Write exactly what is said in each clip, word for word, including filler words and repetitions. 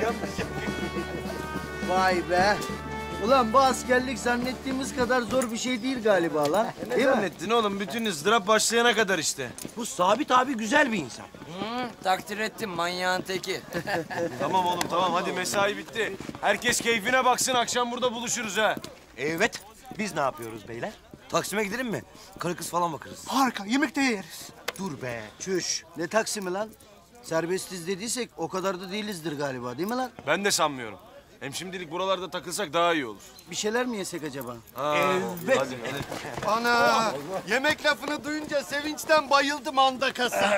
Vay be. Ulan bu askerlik zannettiğimiz kadar zor bir şey değil galiba lan. Ne değil zannettin mi? Oğlum? Bütün ızdırap başlayana kadar işte. Bu Sabit abi güzel bir insan. Hı, takdir ettim manyağın teki. Tamam oğlum tamam hadi mesai bitti. Herkes keyfine baksın akşam burada buluşuruz ha. Evet. Biz ne yapıyoruz beyler? Taksim'e gidelim mi? Karı kız falan bakarız. Harika, yemek de yeriz. Dur be. Çüş. Ne Taksim'i lan? Serbestiz dediysek o kadar da değilizdir galiba değil mi lan? Ben de sanmıyorum. Hem şimdilik buralarda takılsak daha iyi olur. Bir şeyler mi yesek acaba? Ha, Evet. Hadi, hadi. Ana, yemek lafını duyunca sevinçten bayıldım andakası.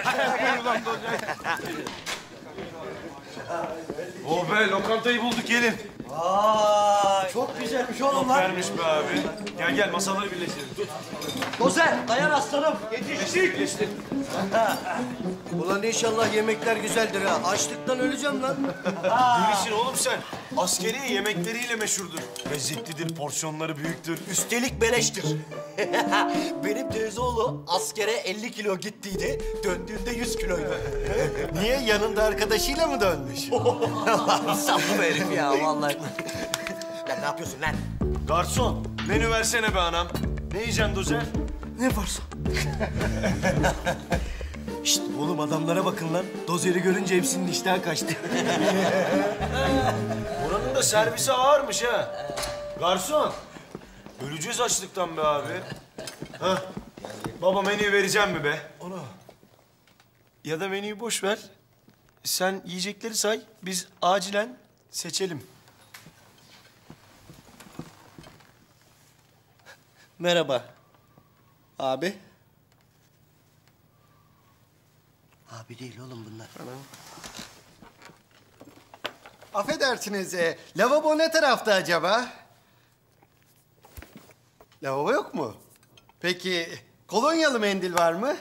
Oh be lokantayı bulduk gelin. Aa, çok güzelmiş oğlum lan. Vermiş be abi. Gel gel masaları birleştirelim. Tut. Dozer, dayan aslanım. Birleştik. Birleştik. Ulan inşallah yemekler güzeldir ha. Açlıktan öleceğim lan. Bilirsin oğlum sen. Askeri yemekleriyle meşhurdur. Lezzetlidir, porsiyonları büyüktür. Üstelik beleştir. Benim teyzeoğlu askere elli kilo gittiydi, döndüğünde yüz kiloydu. Niye, yanında arkadaşıyla mı dönmüş? Saplı herif ya vallahi. Lan ne yapıyorsun lan? Garson, menü versene be anam. Ne yiyeceksin Dozer? Ne varsa. Şşt oğlum adamlara bakın lan. Dozeri görünce hepsinin iştahı kaçtı. Buranın da servisi ağırmış ha. Garson, öleceğiz açlıktan be abi. Hah. Baba menüyü vereceğim mi be? Onu. Ya da menüyü boş ver. Sen yiyecekleri say, biz acilen seçelim. Merhaba. Abi. Abi değil oğlum bunlar. Affedersiniz, e, lavabo ne tarafta acaba? Lavabo yok mu? Peki, kolonyalı mendil var mı?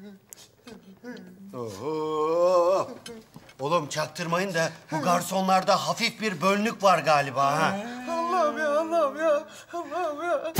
Oho! Oğlum çaktırmayın da bu garsonlarda hafif bir bölünük var galiba ha. Allah'ım ya, Allah'ım ya, Allah'ım ya.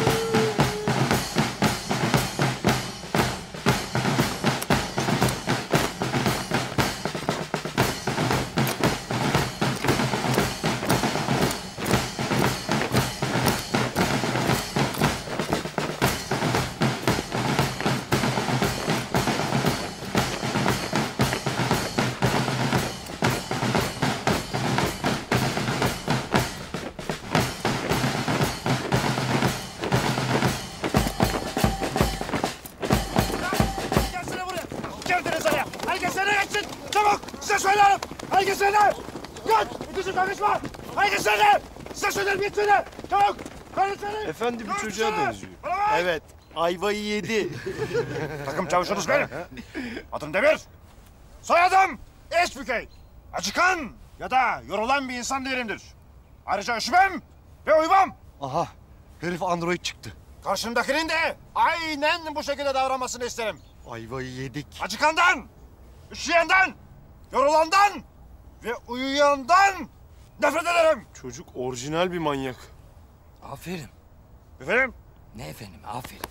Herkesine! Git! İkisi konuşma! Herkesine! Size söylerim gitsene! Çabuk! Konuşsana! Efendi bir çocuğa benziyor. Evet, ayvayı yedi. Takım çavuşunuz benim. Adım Demir. Soyadım Eşbükey. Acıkan ya da yorulan bir insan değilimdir. Ayrıca üşümem ve uyumam. Aha, herif android çıktı. Karşımdakinin de aynen bu şekilde davranmasını isterim. Ayvayı yedik. Acıkandan, üşüyenden, yorulandan ve uyuyandan nefret ederim. Çocuk orijinal bir manyak. Aferin. Efendim? Ne efendim aferin.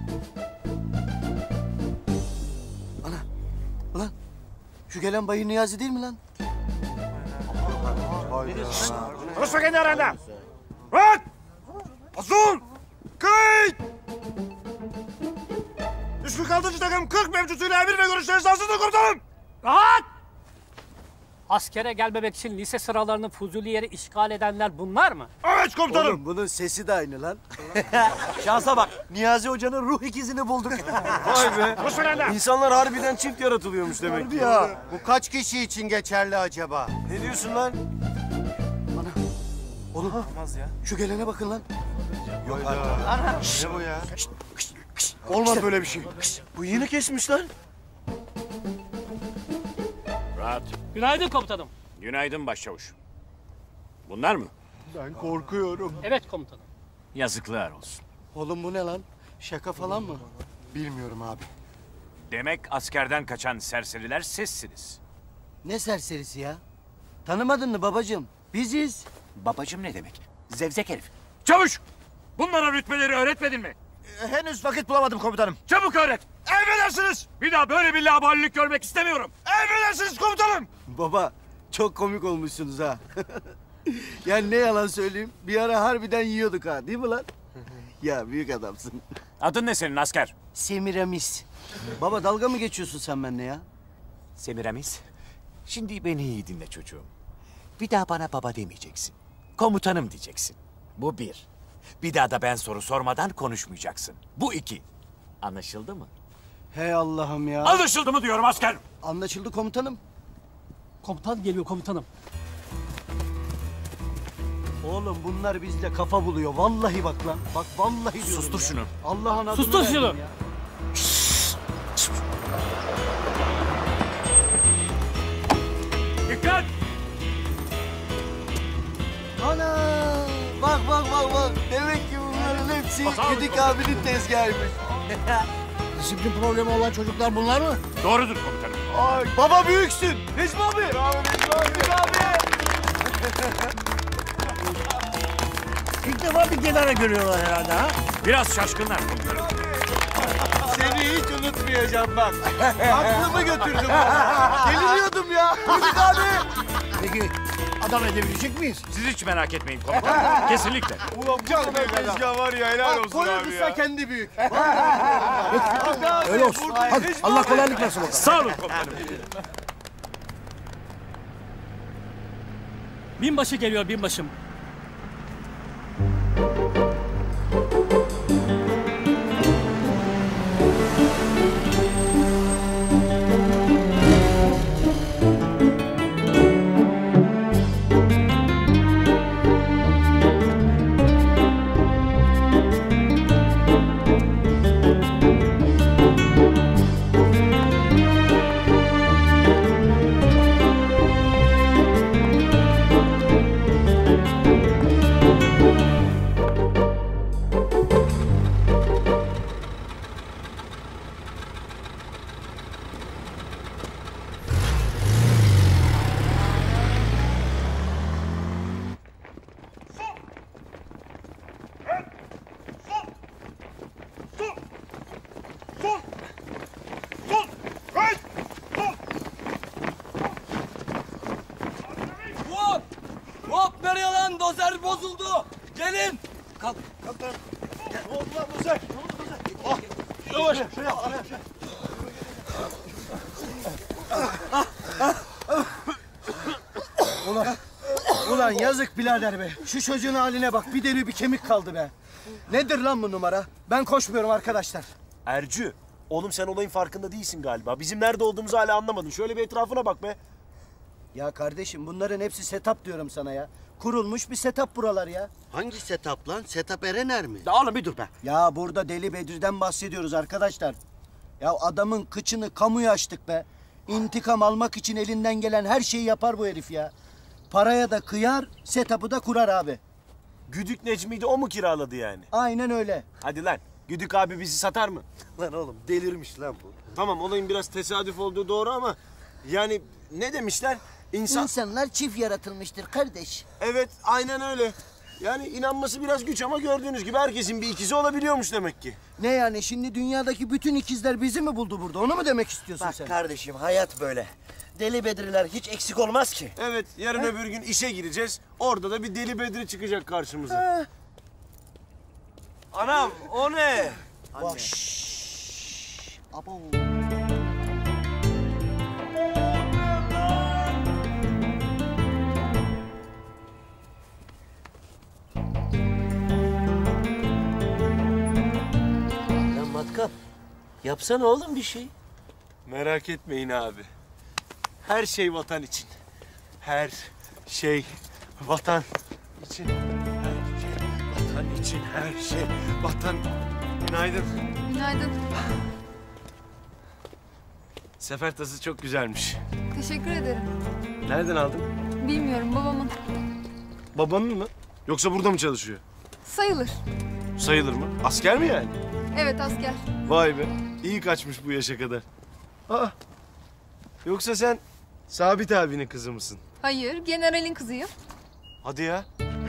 Ulan şu gelen Bayı Niyazi değil mi lan? Konuşma kendi aranda. Rahat! Azul! Kayıt! üç bin altıncı takım kırk mevcutuyla emir ve görüşler esasında komutanım. Rahat! Askere gelmemek için lise sıralarını Fuzuli yeri işgal edenler bunlar mı? Evet komutanım. Oğlum bunun sesi de aynı lan. Şansa bak. Niyazi Hoca'nın ruh ikizini bulduk. Vay be. Konuşma kendi. İnsanlar harbiden çift yaratılıyormuş demek ki. Ya, bu kaç kişi için geçerli acaba? Ne diyorsun lan? Oğlum Olmaz ya. şu gelene bakın lan. Ne bu ya? Olmaz böyle bir şey. Bu yeni kesmiş lan. Rahat. Günaydın komutanım. Günaydın başçavuş. Bunlar mı? Ben korkuyorum. Evet komutanım. Yazıklar olsun. Oğlum bu ne lan? Şaka falan mı? Bilmiyorum abi. Demek askerden kaçan serseriler sizsiniz. Ne serserisi ya? Tanımadın mı babacığım? Biziz. Babacım ne demek? Zevzek herif. Çavuş! Bunlara rütbeleri öğretmedin mi? Henüz vakit bulamadım komutanım. Çabuk öğret! Emredersiniz. Bir daha böyle bir laubalilik görmek istemiyorum. Emredersiniz komutanım. Baba Çok komik olmuşsunuz ha. Yani ne yalan söyleyeyim, bir ara harbiden yiyorduk ha, değil mi lan? Ya büyük adamsın. Adın ne senin asker? Semiramis. Baba dalga mı geçiyorsun sen benimle ya? Semiramis, şimdi beni iyi dinle çocuğum. Bir daha bana baba demeyeceksin. Komutanım diyeceksin. Bu bir. Bir daha da ben soru sormadan konuşmayacaksın. Bu iki. Anlaşıldı mı? Hey Allah'ım ya. Anlaşıldı mı diyorum asker? Anlaşıldı komutanım. Komutan geliyor komutanım. Oğlum bunlar bizde kafa buluyor. Vallahi bak lan. Bak vallahi diyorum Sustur ya. şunu. Allah'ın adını Sustur verdim şunu. ya. Dikkat! Ana! Bak bak bak bak. Demek ki bunların hepsi Güdük abinin tezgahıymış. Disiplin problemi olan çocuklar bunlar mı? Doğrudur komutanım. Ay, baba büyüksün. Necmi abi. Bravo Necmi abi. Necmi abi. İlk defa bir kenara görüyorlar herhalde ha? Biraz şaşkınlar komutanım. Seni hiç unutmayacağım bak. Aklımı götürdüm. Deliriyordum ya. Güdük abi. Peki adam edebilecek miyiz? Siz hiç merak etmeyin komutanım. Kesinlikle. Ulan bu kadar tezgah var ya, helal olsun abi Koyulmuşsa ya. kendi büyük. Öyle olsun. Hadi Allah kolaylık versin bakalım. Sağ olun komutanım. Binbaşı geliyor binbaşım. Hop! Hop nereye lan? Dozer bozuldu. Gelin. Kalk. Ulan yazık birader be. Şu çocuğun haline bak. Bir deri bir kemik kaldı be. Nedir lan bu numara? Ben koşmuyorum arkadaşlar. Ercü, oğlum sen olayın farkında değilsin galiba. Bizim nerede olduğumuzu hala anlamadın. Şöyle bir etrafına bak be. Ya kardeşim bunların hepsi setup diyorum sana ya. Kurulmuş bir setup buralar ya. Hangi setup lan? Setup Erener mi? Da oğlum bir dur be. Ya burada Deli Bedir'den bahsediyoruz arkadaşlar. Ya adamın kıçını kamuya açtık be. İntikam almak için elinden gelen her şeyi yapar bu herif ya. Paraya da kıyar, setup'ı da kurar abi. Güdük Necmi'yi de o mu kiraladı yani? Aynen öyle. Hadi lan, Güdük abi bizi satar mı? Lan oğlum delirmiş lan bu. Tamam, olayın biraz tesadüf olduğu doğru ama... Yani ne demişler? İnsan... İnsanlar çift yaratılmıştır kardeş. Evet, aynen öyle. Yani inanması biraz güç ama gördüğünüz gibi herkesin bir ikizi olabiliyormuş demek ki. Ne yani şimdi dünyadaki bütün ikizler bizi mi buldu burada? Onu mu demek istiyorsun Bak sen? kardeşim hayat böyle. Deli Bedriler hiç eksik olmaz ki. Evet, yarın öbür gün işe gireceğiz. Orada da bir Deli Bedri çıkacak karşımıza. Anam, o ne? Bak, şşş. Abo. Lan matkap, yapsana oğlum bir şey. Merak etmeyin abi. Her şey vatan için. Her şey vatan için. Her şey vatan için. Her şey vatan. Günaydın. Günaydın. Sefer tası çok güzelmiş. Teşekkür ederim. Nereden aldın? Bilmiyorum babamın. Babanın mı? Yoksa burada mı çalışıyor? Sayılır. Sayılır mı? Asker mi yani? Evet asker. Vay be. İyi kaçmış bu yaşa kadar. Aa. Yoksa sen Sabit abinin kızı mısın? Hayır generalin kızıyım. Hadi ya.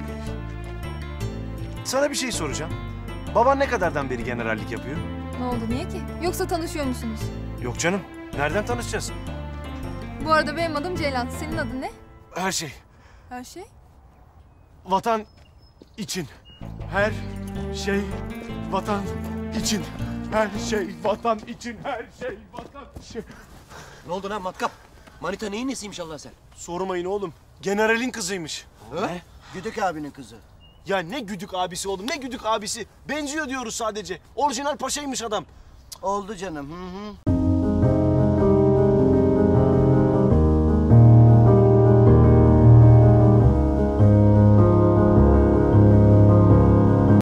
Sana bir şey soracağım. Baban ne kadardan beri generallik yapıyor? Ne oldu niye ki? Yoksa tanışıyor musunuz? Yok canım. Nereden tanışacağız? Bu arada benim adım Ceylan. Senin adın ne? Her şey. Her şey? Vatan için. Her şey vatan için. Her şey vatan için. Her şey vatan için. Ne oldu lan matkap? Manita neyin nesiymiş Allah sen? Sormayın oğlum. Generalin kızıymış. Ne? Güdük abinin kızı. Ya ne güdük abisi oğlum, ne güdük abisi. Benziyor diyoruz sadece. Orijinal paşaymış adam. Oldu canım. Hı hı.